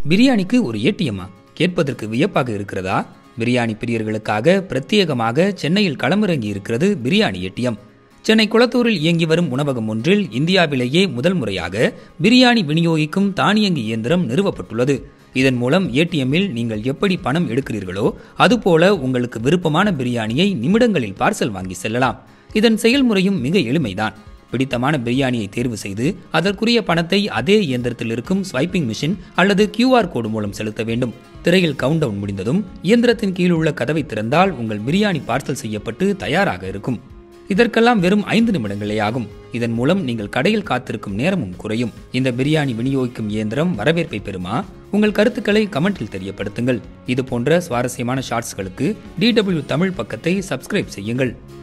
பிரியாணிக்கு ஒரு ஏடிஎம்மா? கேட்பதற்கு வியப்பாக இருக்கிறதா? பிரியாணி பிரியர்களுக்காக பிரத்யேகமாக சென்னையில் களமிறங்கி இருக்கிறது பிரியாணி ஏடிஎம். சென்னை குளத்தூரில் இயங்கி வரும் உணவகம் ஒன்றில் இந்தியாவிலேயே முதல் முறையாக பிரியாணி விநியோகிக்கும் தானியங்கி இயந்திரம் நிறுவப்பட்டுள்ளது. இதன் மூலம் ஏடிஎம்மில் நீங்கள் எப்படி பணம் எடுக்கிறீர்களோ அதுபோல உங்களுக்கு விருப்பமான பிரியாணியை நிமிடங்களில் பார்சல் வாங்கி செல்லலாம். இதன் செயல்முறையும் மிக எளிமைதான். பிடித்தமான பிரியாணியை தேர்வு செய்து அதற்குரிய பணத்தை அதே இயந்திரத்தில் இருக்கும் ஸ்வைப்பிங் மிஷின் அல்லது QR கோடு மூலம் செலுத்த வேண்டும். திரையில் கவுண்ட் டவுன் முடிந்ததும் இயந்திரத்தின் கீழ் உள்ள கதவை திறந்தால் உங்கள் பிரியாணி பார்சல் செய்யப்பட்டு தயாராக இருக்கும். இதற்கெல்லாம் வெறும் 5 நிமிடங்களே ஆகும். இதன் மூலம் நீங்கள் கடையில் காத்திருக்கும் நேரமும் குறையும். இந்த பிரியாணி விநியோகிக்கும் இயந்திரம் வரவேற்பை பெறுமா? உங்கள் கருத்துக்களை கமெண்டில் தெரியப்படுத்துங்கள். இது போன்ற சுவாரஸ்யமான ஷார்ட்ஸ்களுக்கு DW தமிழ் பக்கத்தை சப்ஸ்கிரைப் செய்யுங்கள்.